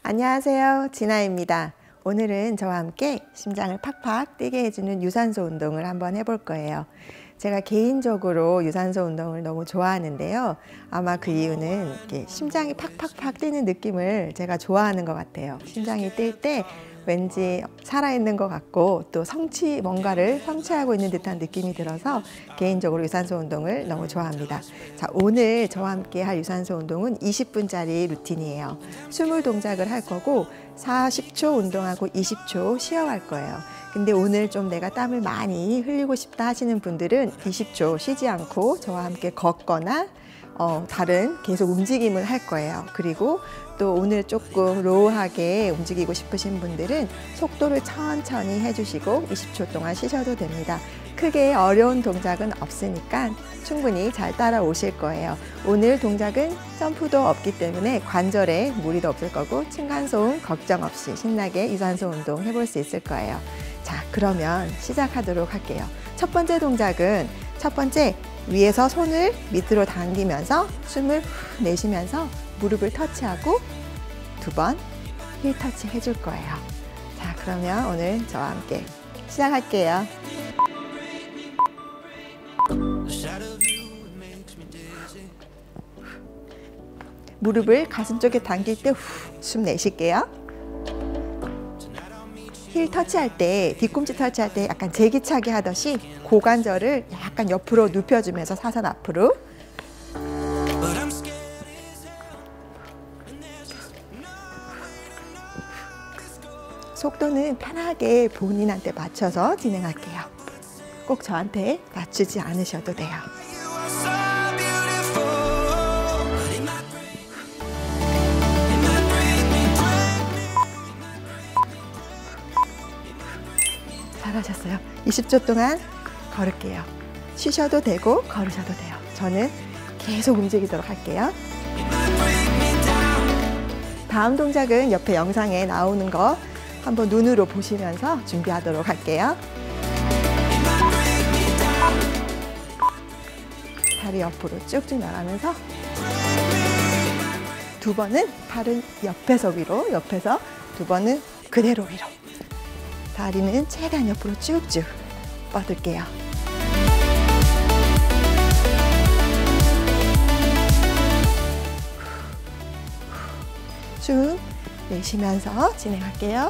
안녕하세요, 진아입니다. 오늘은 저와 함께 심장을 팍팍 뛰게 해주는 유산소 운동을 한번 해볼 거예요. 제가 개인적으로 유산소 운동을 너무 좋아하는데요. 아마 그 이유는 이렇게 심장이 팍팍팍 뛰는 느낌을 제가 좋아하는 것 같아요. 심장이 뛸 때 왠지 살아있는 것 같고 또 뭔가를 성취하고 있는 듯한 느낌이 들어서 개인적으로 유산소 운동을 너무 좋아합니다. 자, 오늘 저와 함께 할 유산소 운동은 20분짜리 루틴이에요. 20동작을 할 거고 40초 운동하고 20초 쉬어갈 거예요. 근데 오늘 좀 내가 땀을 많이 흘리고 싶다 하시는 분들은 20초 쉬지 않고 저와 함께 걷거나 다른 계속 움직임을 할 거예요. 그리고 또 오늘 조금 로우하게 움직이고 싶으신 분들은 속도를 천천히 해주시고 20초 동안 쉬셔도 됩니다. 크게 어려운 동작은 없으니까 충분히 잘 따라오실 거예요. 오늘 동작은 점프도 없기 때문에 관절에 무리도 없을 거고 층간소음 걱정 없이 신나게 유산소 운동 해볼 수 있을 거예요. 자, 그러면 시작하도록 할게요. 첫 번째 동작은 위에서 손을 밑으로 당기면서 숨을 후 내쉬면서 무릎을 터치하고 2번 힐 터치 해줄 거예요. 자, 그러면 오늘 저와 함께 시작할게요. 무릎을 가슴 쪽에 당길 때 숨 내쉴게요. 힐 터치할 때, 뒤꿈치 터치할 때 약간 제기차기 하듯이 고관절을 약간 옆으로 눕혀주면서 사선 앞으로. 속도는 편하게 본인한테 맞춰서 진행할게요. 꼭 저한테 맞추지 않으셔도 돼요. 잘하셨어요. 20초 동안 걸을게요. 쉬셔도 되고 걸으셔도 돼요. 저는 계속 움직이도록 할게요. 다음 동작은 옆에 영상에 나오는 거 한번 눈으로 보시면서 준비하도록 할게요. 다리 옆으로 쭉쭉 나가면서 2번은 팔은 옆에서 위로, 옆에서 2번은 그대로 위로. 다리는 최대한 옆으로 쭉쭉 뻗을게요. 쭉 내쉬면서 진행할게요.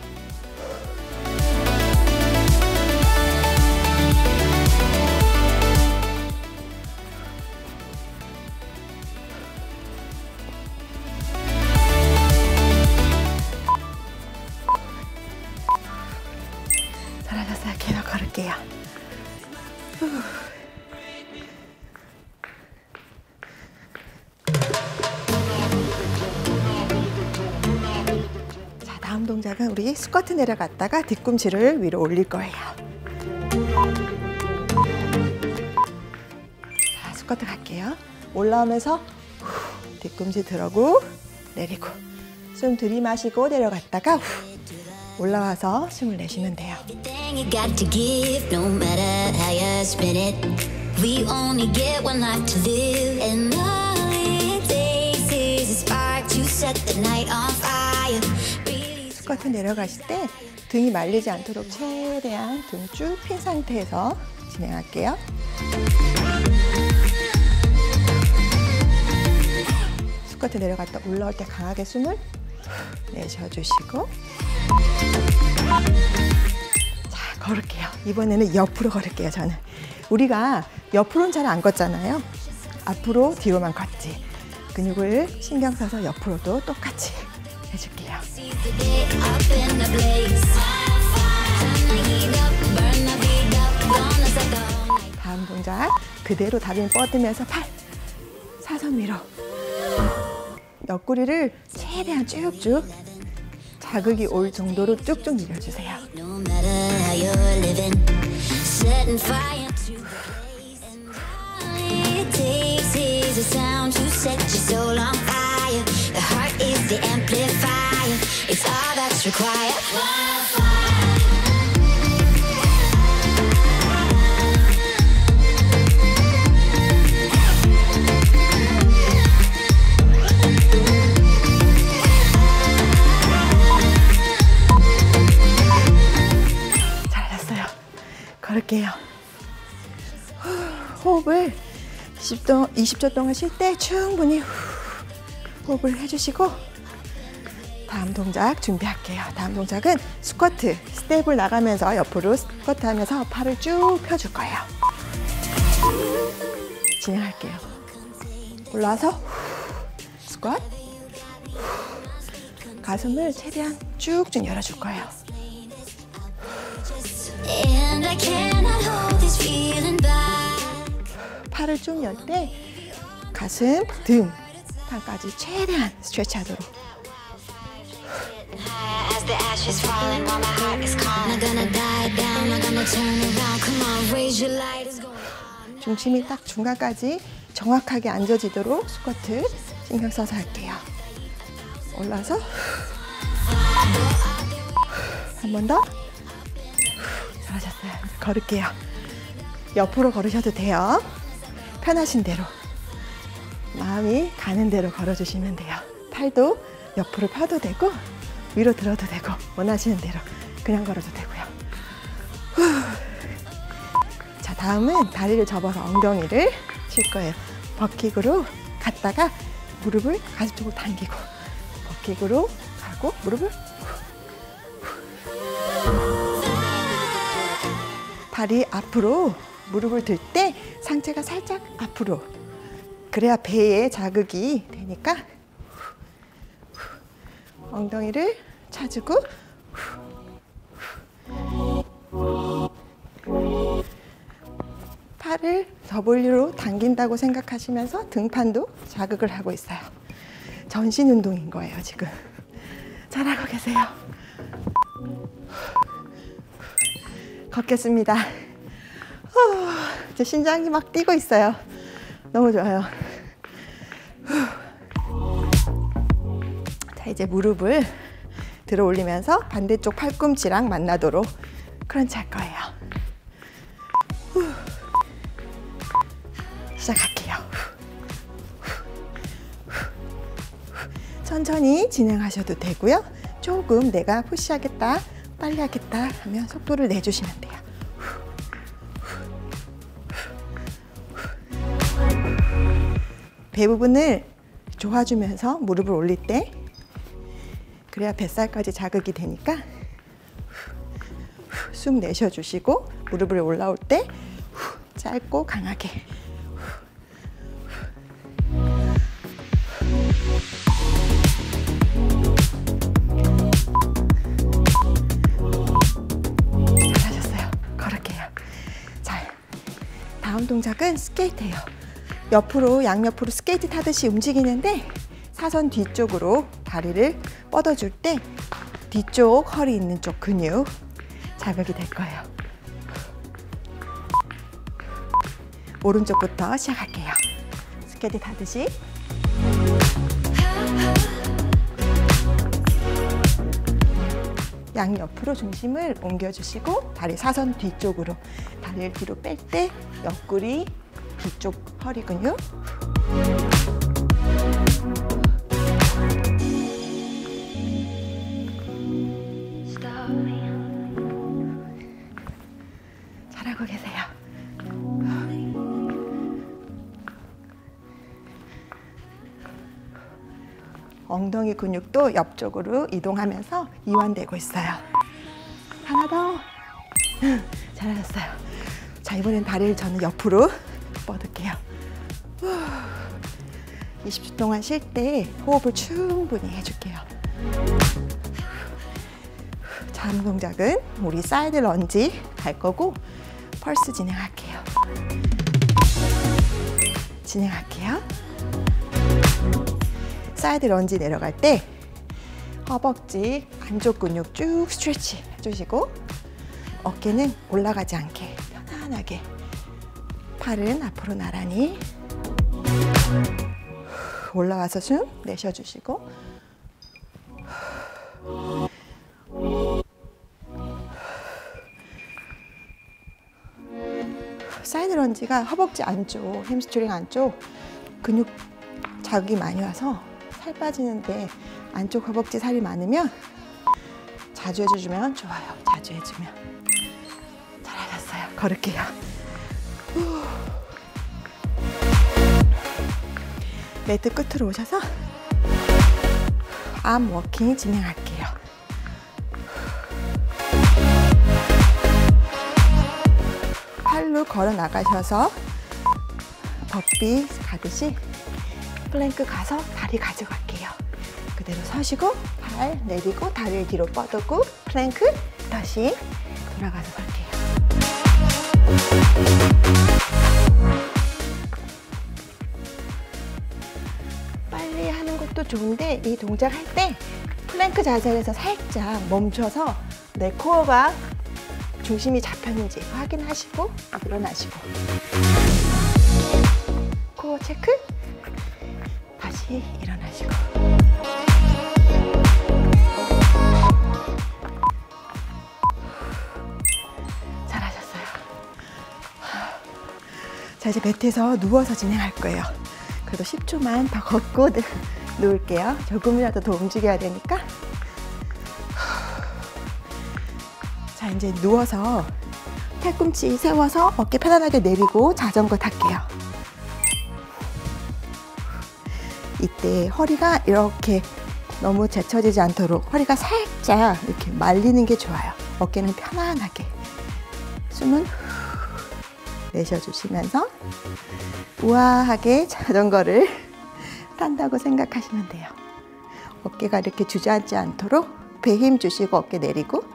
잘하셨어요. 계속 걸을게요. 자, 다음 동작은 우리 스쿼트 내려갔다가 뒤꿈치를 위로 올릴 거예요. 자, 스쿼트 갈게요. 올라오면서 뒤꿈치 들어오고 내리고 숨 들이마시고 내려갔다가 올라와서 숨을 내쉬면 돼요. 스쿼트 내려가실 때 등이 말리지 않도록 최대한 등 쭉 핀 상태에서 진행할게요. 스쿼트 내려갔다 올라올 때 강하게 숨을 내쉬어주시고, 자, 걸을게요. 이번에는 옆으로 걸을게요. 저는 우리가 옆으로는 잘 안 걷잖아요. 앞으로 뒤로만 걷지. 근육을 신경 써서 옆으로도 똑같이 해줄게요. 다음 동작 그대로 다리를 뻗으면서 팔 사선 위로. 옆구리를 최대한 쭉쭉 자극이 올 정도로 쭉쭉 밀어주세요. 걸을게요. 호흡을 20초 동안 쉴 때 충분히 호흡을 해주시고 다음 동작 준비할게요. 다음 동작은 스쿼트, 스텝을 나가면서 옆으로 스쿼트 하면서 팔을 쭉 펴줄 거예요. 진행할게요. 올라와서 스쿼트, 가슴을 최대한 쭉쭉 열어줄 거예요. 팔을 쭉 열 때 가슴, 등, 땅까지 최대한 스트레치하도록. 중심이 딱 중간까지 정확하게 앉아지도록 스쿼트 신경 써서 할게요. 올라서 한 번 더. 잘하셨어요. 걸을게요. 옆으로 걸으셔도 돼요. 편하신 대로, 마음이 가는 대로 걸어주시면 돼요. 팔도 옆으로 펴도 되고 위로 들어도 되고 원하시는 대로 그냥 걸어도 되고요. 자, 다음은 다리를 접어서 엉덩이를 칠 거예요. 버킥으로 갔다가 무릎을 가슴 쪽으로 당기고 버킥으로 가고 무릎을 다리 앞으로 무릎을 들 때 상체가 살짝 앞으로, 그래야 배에 자극이 되니까 엉덩이를 차주고 팔을 더블유로 당긴다고 생각하시면서 등판도 자극을 하고 있어요. 전신 운동인 거예요, 지금. 잘하고 계세요. 걷겠습니다. 제 심장이 막 뛰고 있어요. 너무 좋아요. 자, 이제 무릎을 들어 올리면서 반대쪽 팔꿈치랑 만나도록 크런치 할 거예요. 시작할게요. 천천히 진행하셔도 되고요. 조금 내가 푸시하겠다, 빨리 하겠다 하면 속도를 내주시면 돼요. 배 부분을 조아주면서 무릎을 올릴 때, 그래야 뱃살까지 자극이 되니까 숨 내쉬어주시고 무릎을 올라올 때 짧고 강하게. 잘하셨어요. 걸을게요. 자, 다음 동작은 스케이트예요. 옆으로, 양옆으로 스케이트 타듯이 움직이는데 사선 뒤쪽으로 다리를 뻗어줄 때 뒤쪽 허리 있는 쪽 근육 자극이 될 거예요. 오른쪽부터 시작할게요. 스케이트 타듯이. 양옆으로 중심을 옮겨주시고 다리 사선 뒤쪽으로, 다리를 뒤로 뺄 때 옆구리, 뒤쪽 허리 근육. 잘하고 계세요. 엉덩이 근육도 옆쪽으로 이동하면서 이완되고 있어요. 하나 더. 잘하셨어요. 자, 이번엔 다리를 저는 옆으로 뻗을게요. 20초 동안 쉴 때 호흡을 충분히 해줄게요. 다음 동작은 우리 사이드 런지 갈 거고 펄스 진행할게요. 사이드 런지 내려갈 때 허벅지 안쪽 근육 쭉 스트레치 해주시고 어깨는 올라가지 않게 편안하게, 팔은 앞으로 나란히 올라와서 숨 내쉬어주시고 사이드 런지가 허벅지 안쪽, 햄스트링 안쪽 근육 자극이 많이 와서 살 빠지는데 안쪽 허벅지 살이 많으면 자주 해주면 좋아요. 자주 해주면. 잘하셨어요. 걸을게요. 매트 끝으로 오셔서 암 워킹 진행할게요. 팔로 걸어 나가셔서 버피 가듯이 플랭크 가서 다리 가져갈게요. 그대로 서시고 발 내리고 다리를 뒤로 뻗고 플랭크 다시 돌아가서 설게요. 빨리 하는 것도 좋은데 이 동작 할 때 플랭크 자세에서 살짝 멈춰서 내 코어가 중심이 잡혔는지 확인하시고 일어나시고 코어 체크 다시 일어나시고 잘하셨어요. 자, 이제 매트에서 누워서 진행할 거예요. 그래도 10초만 더 걷고 누울게요. 조금이라도 더 움직여야 되니까. 자, 이제 누워서 팔꿈치 세워서 어깨 편안하게 내리고 자전거 탈게요. 이때 허리가 이렇게 너무 제쳐지지 않도록 허리가 살짝 이렇게 말리는 게 좋아요. 어깨는 편안하게. 숨은 내쉬어주시면서 우아하게 자전거를 탄다고 생각하시면 돼요. 어깨가 이렇게 주저앉지 않도록 배 힘 주시고 어깨 내리고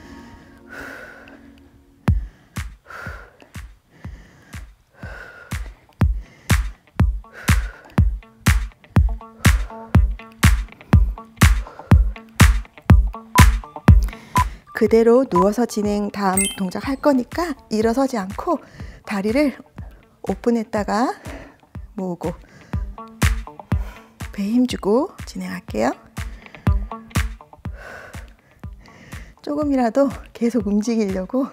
그대로 누워서 진행 다음 동작 할 거니까 일어서지 않고 다리를 오픈했다가 모으고 배 힘주고 진행할게요. 조금이라도 계속 움직이려고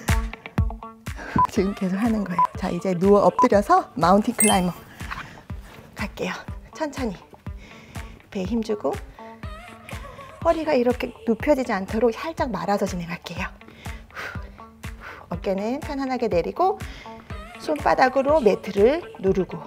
지금 계속 하는 거예요. 자, 이제 누워 엎드려서 마운틴 클라이머 갈게요. 천천히 배 힘주고 허리가 이렇게 눕혀지지 않도록 살짝 말아서 진행할게요. 어깨는 편안하게 내리고 손바닥으로 매트를 누르고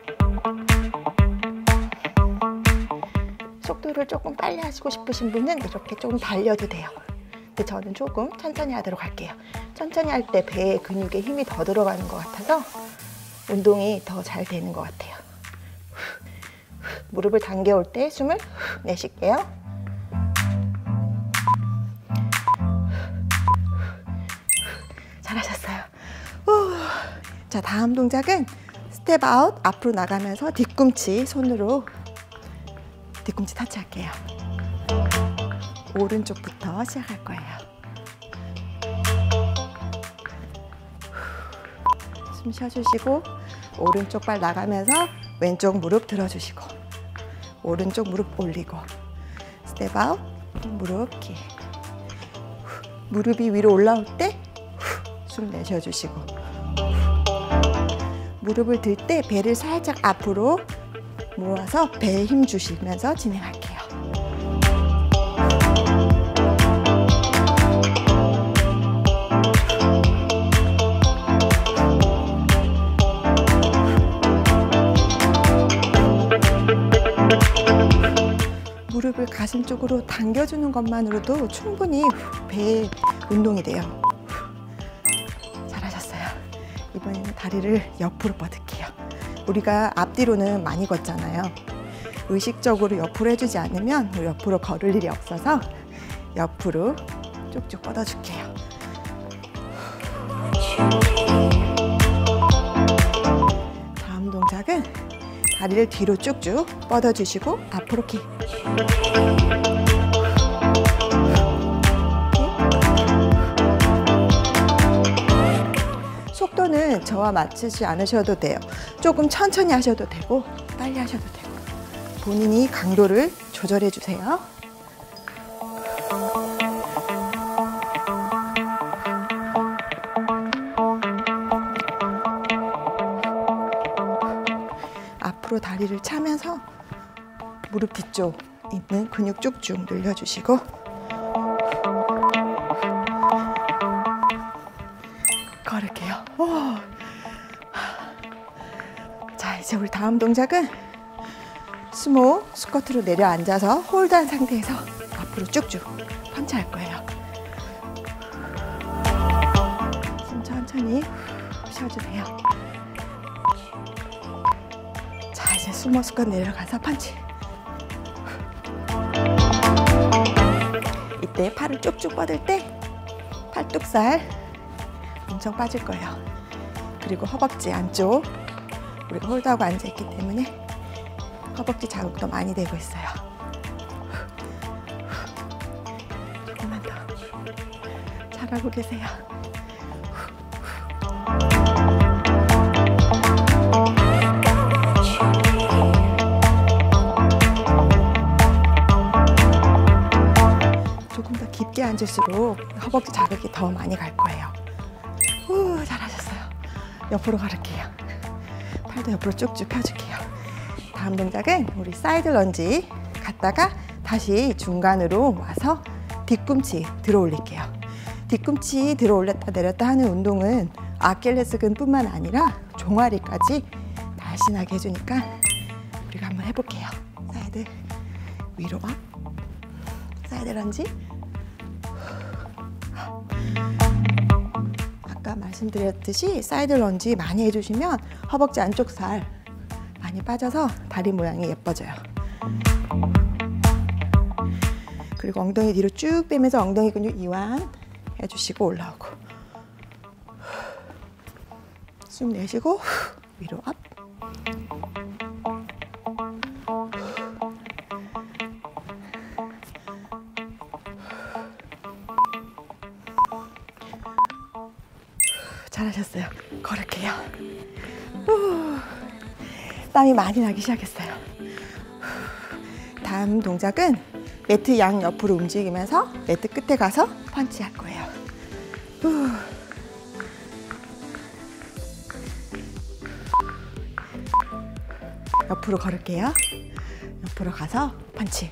속도를 조금 빨리 하시고 싶으신 분은 이렇게 조금 달려도 돼요. 근데 저는 조금 천천히 하도록 할게요. 천천히 할 때 배에 근육에 힘이 더 들어가는 것 같아서 운동이 더 잘 되는 것 같아요. 무릎을 당겨올 때 숨을 내쉴게요. 잘하셨어요. 자, 다음 동작은 스텝 아웃, 앞으로 나가면서 뒤꿈치 손으로 뒤꿈치 터치할게요. 오른쪽부터 시작할 거예요. 숨 쉬어주시고 오른쪽 발 나가면서 왼쪽 무릎 들어주시고 오른쪽 무릎 올리고 스텝 아웃, 무릎 키. 무릎이 위로 올라올 때 숨 내쉬어주시고 무릎을 들 때 배를 살짝 앞으로 모아서 배에 힘 주시면서 진행할게요. 무릎을 가슴 쪽으로 당겨주는 것만으로도 충분히 배에 운동이 돼요. 이번에는 다리를 옆으로 뻗을게요. 우리가 앞뒤로는 많이 걷잖아요. 의식적으로 옆으로 해주지 않으면 옆으로 걸을 일이 없어서 옆으로 쭉쭉 뻗어줄게요. 다음 동작은 다리를 뒤로 쭉쭉 뻗어주시고 앞으로 킥. 속도는 저와 맞추지 않으셔도 돼요. 조금 천천히 하셔도 되고 빨리 하셔도 되고 본인이 강도를 조절해 주세요. 앞으로 다리를 차면서 무릎 뒤쪽 있는 근육 쭉쭉 늘려주시고 걸을게요. 자, 이제 우리 다음 동작은 수모 스쿼트로 내려앉아서 홀드한 상태에서 앞으로 쭉쭉 펀치할 거예요. 숨 천천히 쉬어주세요. 자, 이제 수모 스쿼트 내려가서 펀치. 이때 팔을 쭉쭉 뻗을 때 팔뚝살 엄청 빠질 거예요. 그리고 허벅지 안쪽, 우리가 홀드하고 앉아있기 때문에 허벅지 자극도 많이 되고 있어요. 조금만 더. 잘하고 계세요. 조금 더 깊게 앉을수록 허벅지 자극이 더 많이 갈 거예요. 잘하셨어요. 옆으로 가를게요. 팔도 옆으로 쭉쭉 펴줄게요. 다음 동작은 우리 사이드 런지 갔다가 다시 중간으로 와서 뒤꿈치 들어 올릴게요. 뒤꿈치 들어 올렸다 내렸다 하는 운동은 아킬레스건 뿐만 아니라 종아리까지 날씬하게 해주니까 우리가 한번 해볼게요. 사이드 위로 업, 사이드 런지. 아까 말씀드렸듯이 사이드 런지 많이 해주시면 허벅지 안쪽 살 많이 빠져서 다리 모양이 예뻐져요. 그리고 엉덩이 뒤로 쭉 빼면서 엉덩이 근육 이완 해주시고 올라오고, 숨 내쉬고 위로 업. 잘하셨어요. 걸을게요. 땀이 많이 나기 시작했어요. 다음 동작은 매트 양 옆으로 움직이면서 매트 끝에 가서 펀치할 거예요. 옆으로 걸을게요. 옆으로 가서 펀치.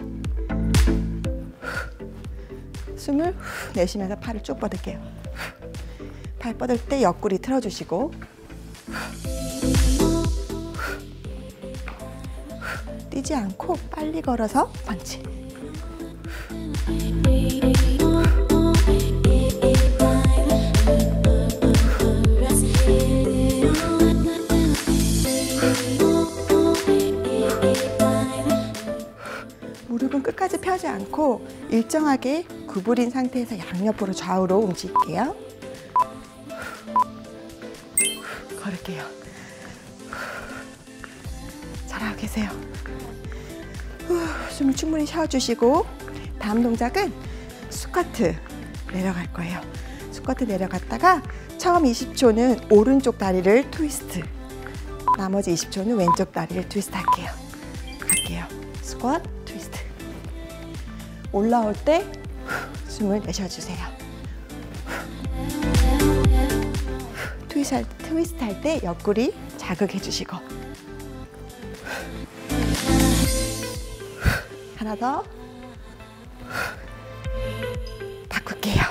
숨을 내쉬면서 팔을 쭉 뻗을게요. 팔 뻗을 때 옆구리 틀어주시고, 뛰지 않고 빨리 걸어서 펀치. 무릎은 끝까지 펴지 않고 일정하게 구부린 상태에서 양옆으로 좌우로 움직일게요. 걸을게요. 잘하고 계세요. 숨을 충분히 쉬어주시고, 다음 동작은 스쿼트 내려갈 거예요. 스쿼트 내려갔다가 처음 20초는 오른쪽 다리를 트위스트, 나머지 20초는 왼쪽 다리를 트위스트 할게요. 갈게요. 스쿼트, 트위스트. 올라올 때 숨을 내쉬어주세요. 트위스트 할 때 옆구리 자극해 주시고, 하나 더. 바꿀게요.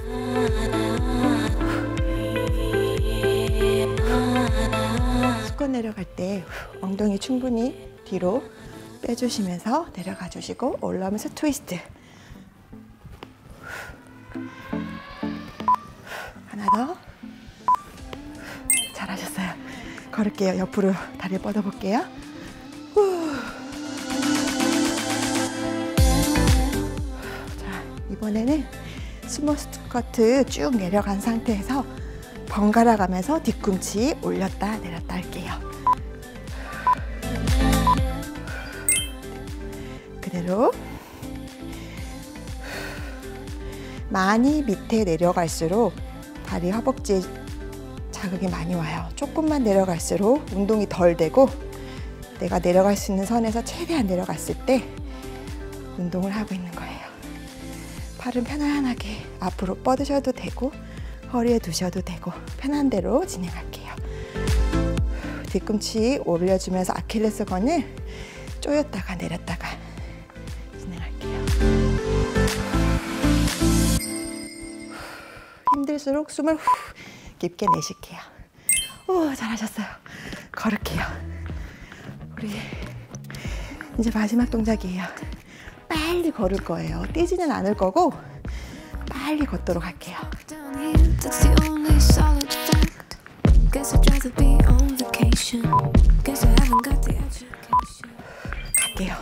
스쿼트 내려갈 때 엉덩이 충분히 뒤로 빼주시면서 내려가 주시고, 올라오면서 트위스트. 하나 더. 잘하셨어요. 걸을게요. 옆으로 다리 뻗어볼게요. 자, 이번에는 스모 스쿼트 쭉 내려간 상태에서 번갈아 가면서 뒤꿈치 올렸다 내렸다 할게요. 그대로. 많이 밑에 내려갈수록 다리 허벅지에 자극이 많이 와요. 조금만 내려갈수록 운동이 덜 되고, 내가 내려갈 수 있는 선에서 최대한 내려갔을 때 운동을 하고 있는 거예요. 팔은 편안하게 앞으로 뻗으셔도 되고 허리에 두셔도 되고 편한 대로 진행할게요. 뒤꿈치 올려주면서 아킬레스건을 조였다가 내렸다가 진행할게요. 힘들수록 숨을 깊게 내쉴게요. 오, 잘하셨어요. 걸을게요. 우리 이제 마지막 동작이에요. 빨리 걸을 거예요. 뛰지는 않을 거고 빨리 걷도록 할게요. 갈게요.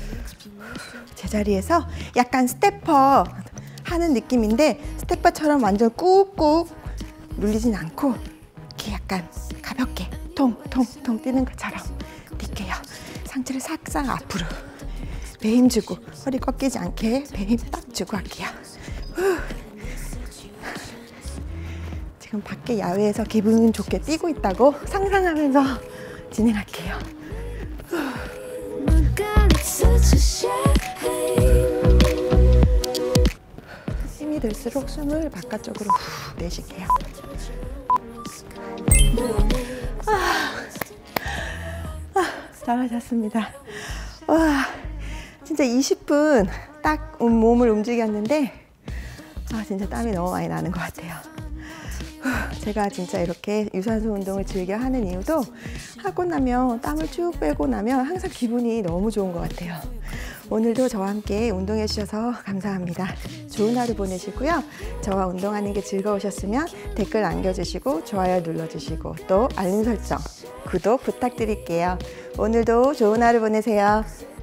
제자리에서 약간 스태퍼 하는 느낌인데 스태퍼처럼 완전 꾹꾹 눌리진 않고 이렇게 약간 가볍게 통통통 뛰는 것처럼 뛸게요. 상체를 싹싹 앞으로 배 힘 주고 허리 꺾이지 않게 배 힘 딱 주고 할게요. 지금 밖에 야외에서 기분 좋게 뛰고 있다고 상상하면서 진행할게요. 힘이 들수록 숨을 바깥쪽으로 후 내쉴게요. 잘하셨습니다. 와, 진짜 20분 딱 몸을 움직였는데 진짜 땀이 너무 많이 나는 것 같아요. 제가 진짜 이렇게 유산소 운동을 즐겨 하는 이유도 하고 나면 땀을 쭉 빼고 나면 항상 기분이 너무 좋은 것 같아요. 오늘도 저와 함께 운동해 주셔서 감사합니다. 좋은 하루 보내시고요. 저와 운동하는 게 즐거우셨으면 댓글 남겨주시고 좋아요 눌러주시고 또 알림 설정, 구독 부탁드릴게요. 오늘도 좋은 하루 보내세요.